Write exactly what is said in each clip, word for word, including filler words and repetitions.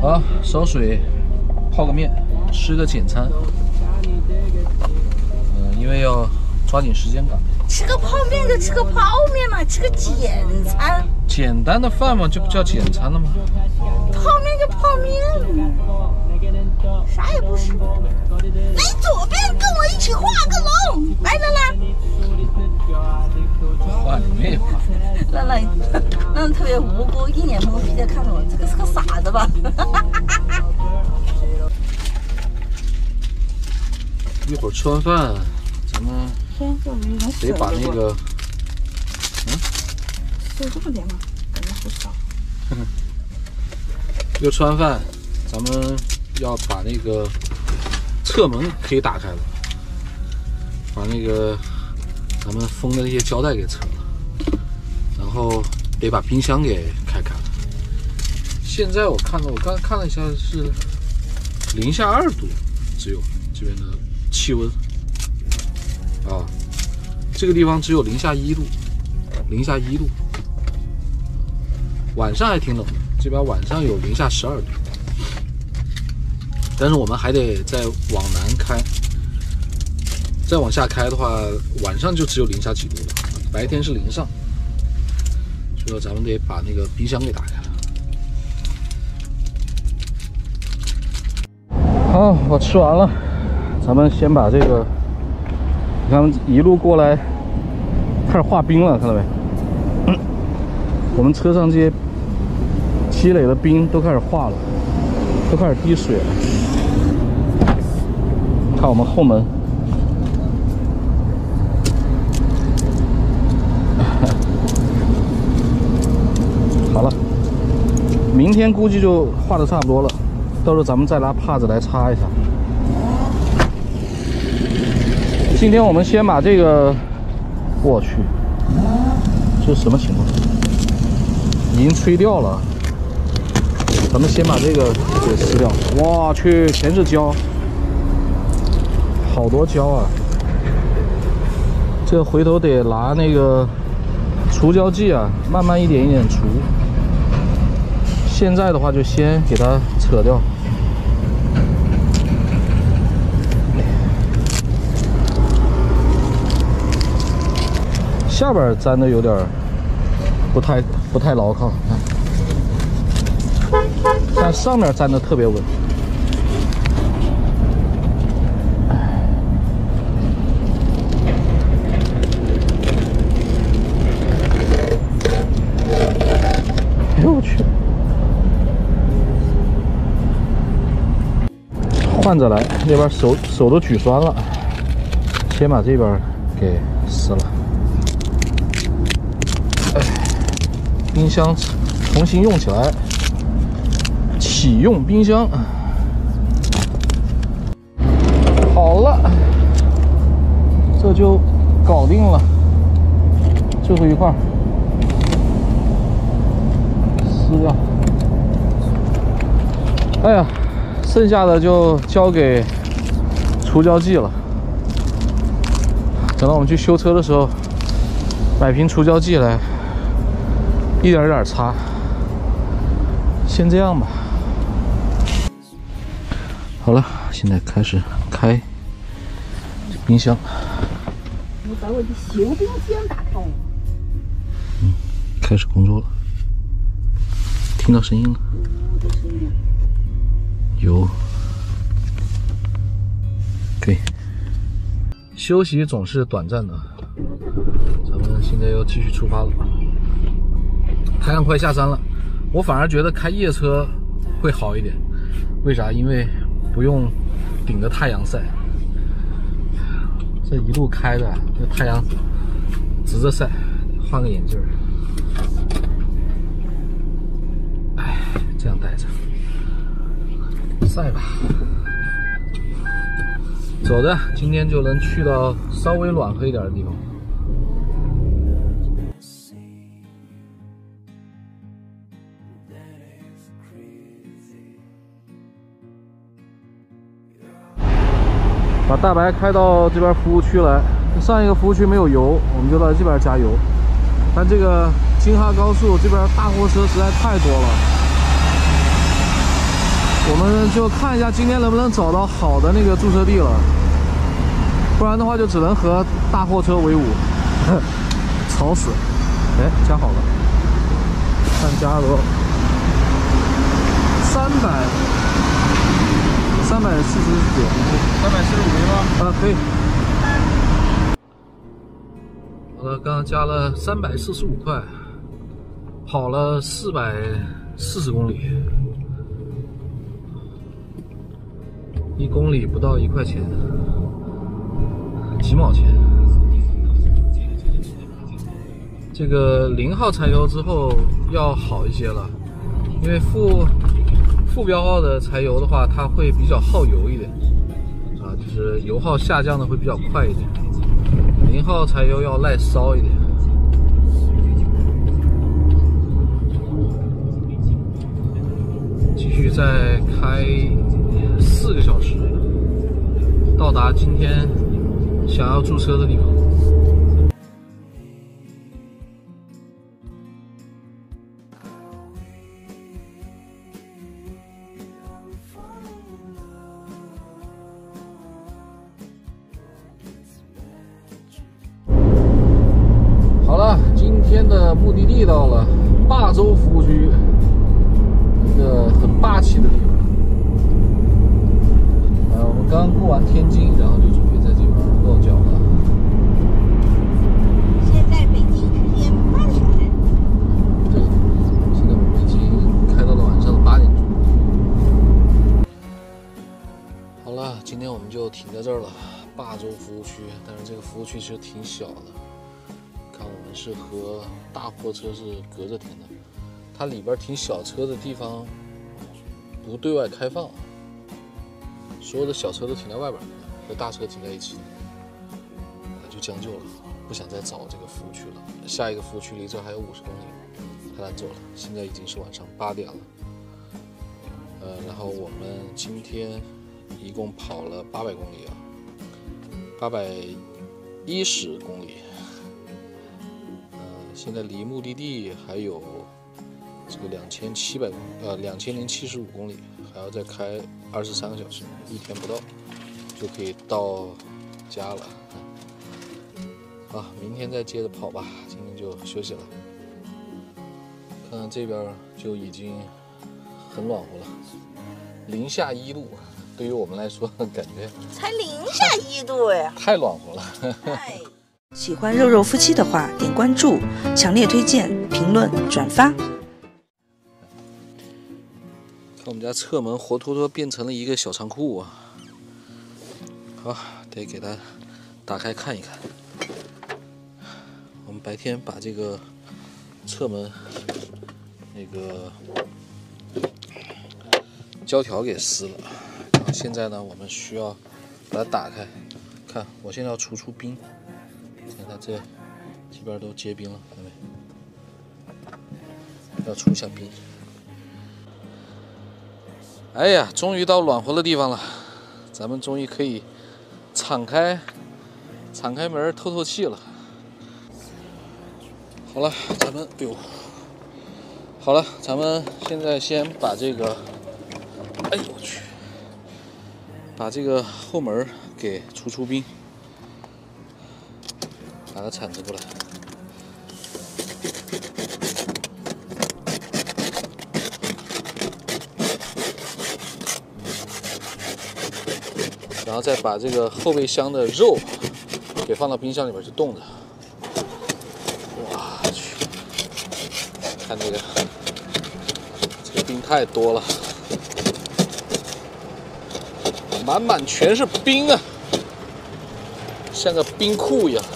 好，烧水，泡个面，吃个简餐。嗯，因为要抓紧时间赶。 吃个泡面就吃个泡面嘛，吃个简餐。 简单的饭嘛，就不叫简餐了吗？ 泡面就泡面，啥也不是。来左边跟我一起画个龙，来乐乐。 画你妹画！ 乐乐，乐乐特别无辜，一脸懵逼的看着我，这个是个傻子吧？ 一会儿吃完饭，咱们得把那个，嗯， 就这么点吗？感觉好少。 又吃完饭，咱们要把那个侧门可以打开了，把那个咱们封的那些胶带给扯了，然后得把冰箱给开开了。现在我看了，我刚看了一下是零下二度，只有这边的气温啊，这个地方只有零下一度，零下一度，晚上还挺冷的。这边晚上有零下十二度，但是我们还得再往南开，再往下开的话，晚上就只有零下几度了，白天是零上，所以说咱们得把那个冰箱给打开了。好，我吃完了，咱们先把这个，你看一路过来开始化冰了，看到没？嗯，我们车上这些积累的冰都开始化了，都开始滴水了。看我们后门，好了，明天估计就化的差不多了，到时候咱们再拿帕子来擦一下。今天我们先把这个，我去，这是什么情况？已经吹掉了。咱们先把这个给撕掉。我去，全是胶，好多胶啊！这回头得拿那个除胶剂啊，慢慢一点一点除。现在的话就先给它扯掉。下边粘的有点不太不太牢靠，看。但上面粘的特别稳。哎呦我去！换着来，那边手手都举酸了，先把这边给撕了。哎，冰箱重新用起来。启用冰箱，好了，这就搞定了。最后一块撕掉。哎呀，剩下的就交给除胶剂了。等到我们去修车的时候，买瓶除胶剂来，一点一点擦。先这样吧。好了，现在开始开冰箱。 我把我的小冰箱打开。 嗯，开始工作了。听到声音了？ 有的声音。 有。可以。休息总是短暂的，咱们现在要继续出发了。太阳快下山了，我反而觉得开夜车会好一点。为啥？因为不用顶着太阳晒，这一路开的，这太阳直着晒，换个眼镜儿，哎，这样戴着晒吧。走着，今天就能去到稍微暖和一点的地方。把大白开到这边服务区来，上一个服务区没有油，我们就到这边加油。但这个京哈高速这边大货车实在太多了， 我们就看一下今天能不能找到好的那个驻车地了，不然的话就只能和大货车为伍，吵死！哎，加好了，看加额，三百，三百四十九， 三百四十五吗？ 啊，可以。好了，刚刚加了三百四十五块，跑了四百四十公里。 一公里不到一块钱，几毛钱。这个零号柴油之后要好一些了，因为副副标号的柴油的话，它会比较耗油一点，啊，就是油耗下降的会比较快一点。零号柴油要耐烧一点。继续再开。 四个小时到达今天想要驻车的地方。好了，今天的目的地到了霸州服务区，一个很霸气的地方。 我们刚过完天津，然后就准备在这边落脚了。 现在北京时间八点。 对，现在我们已经开到了晚上的八点钟。好了，今天我们就停在这儿了，霸州服务区。但是这个服务区其实挺小的，看我们是和大货车是隔着停的，它里边停小车的地方不对外开放。 所有的小车都停在外边，和大车停在一起，就将就了，不想再找这个服务区了。下一个服务区离这还有五十公里，太难走了。现在已经是晚上八点了，呃，然后我们今天一共跑了八百公里啊，八百一十公里，呃，现在离目的地还有这个两千七百公呃两千零七十五公里。 还要再开二十三个小时，一天不到就可以到家了。啊，明天再接着跑吧，今天就休息了。看看这边就已经很暖和了，零下一度，对于我们来说感觉才零下一度呀， 太暖和了。 喜欢肉肉夫妻的话，点关注，强烈推荐，评论转发。 看我们家侧门活脱脱变成了一个小仓库啊！好，得给它打开看一看。我们白天把这个侧门那个胶条给撕了，然后现在呢，我们需要把它打开。看，我现在要除除冰，看它这这边都结冰了，看到没？要除一下冰。 哎呀，终于到暖和的地方了，咱们终于可以敞开敞开门透透气了。好了，咱们哎呦，好了，咱们现在先把这个，哎呦我去，把这个后门给除除冰，拿个铲子过来。 然后再把这个后备箱的肉给放到冰箱里边去冻着。我去，看这个，这个冰太多了，满满全是冰啊，像个冰库一样。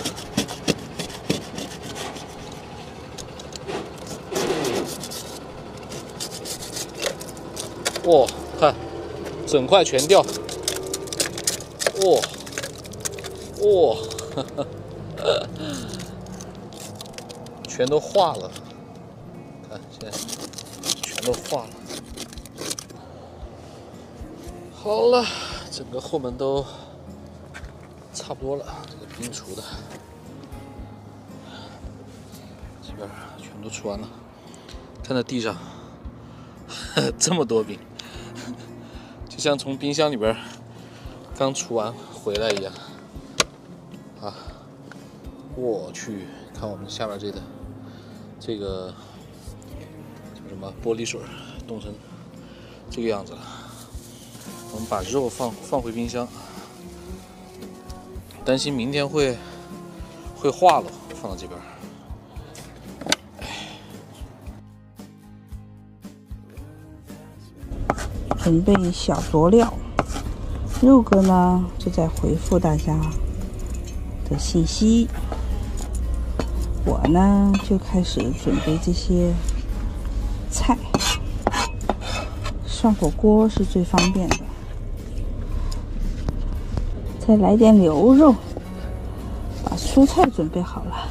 哇，看，整块全掉。 哇哇，全都化了，看现在全都化了。好了，整个后门都差不多了，这个冰除的，这边全都除完了。看到地上这么多冰， 就像从冰箱里边刚出完回来一样啊！我去，看我们下面这个这个叫什么玻璃水冻成这个样子了。我们把肉放放回冰箱，担心明天会会化了，放到这边。 准备小佐料，肉哥呢就在回复大家的信息，我呢就开始准备这些菜。涮火锅是最方便的，再来点牛肉，把蔬菜准备好了。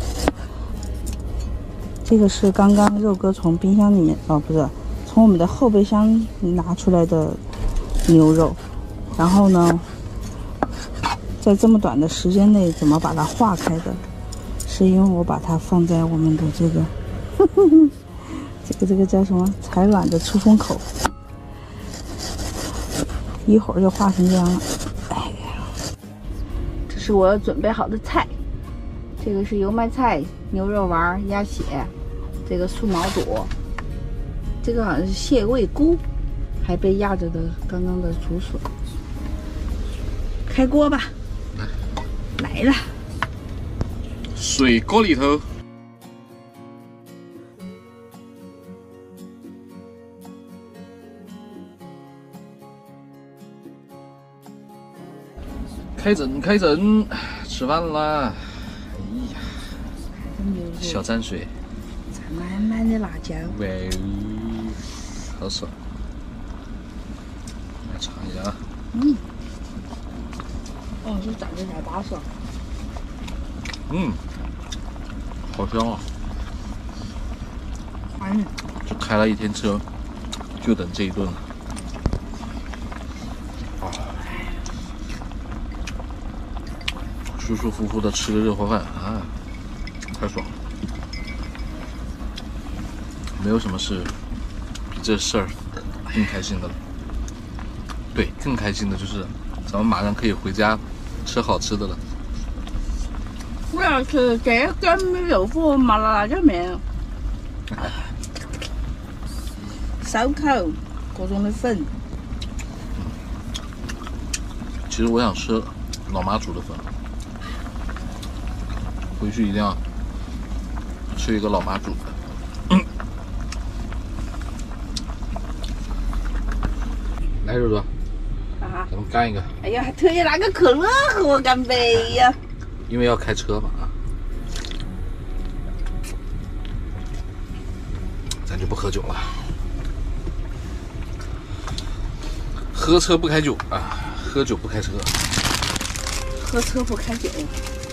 这个是刚刚肉哥从冰箱里面，哦，不是。从我们的后备箱拿出来的牛肉，然后呢，在这么短的时间内怎么把它化开的？是因为我把它放在我们的这个，呵呵呵这个这个叫什么采卵的出风口，一会儿就化成这样了。哎呀，这是我准备好的菜，这个是油麦菜、牛肉丸、鸭血，这个素毛肚。这个好像是蟹味菇，还被压着的刚刚的竹笋。开锅吧，来了。 水锅里头，开整开整，吃饭啦！哎呀，小蘸水， 满满的辣椒。 喂。好爽，来尝一下啊！ 嗯，哦，是长得才巴爽。 嗯，好香啊！ 嗯， 就开了一天车，就等这一顿了。啊，舒舒服服的吃个热锅饭啊，太爽了！没有什么事比这事儿更开心的了。对，更开心的就是咱们马上可以回家吃好吃的了。 我要吃这根米豆腐麻辣辣椒面，烧烤，各种的粉。 其实我想吃老妈煮的粉，回去一定要吃一个老妈煮的。嗯、来，肉哥， 啊， 咱们干一个。 哎呀，还特意拿个可乐和我干杯呀！ 因为要开车嘛啊，咱就不喝酒了。喝车不开酒啊，喝酒不开车。 喝车不开酒，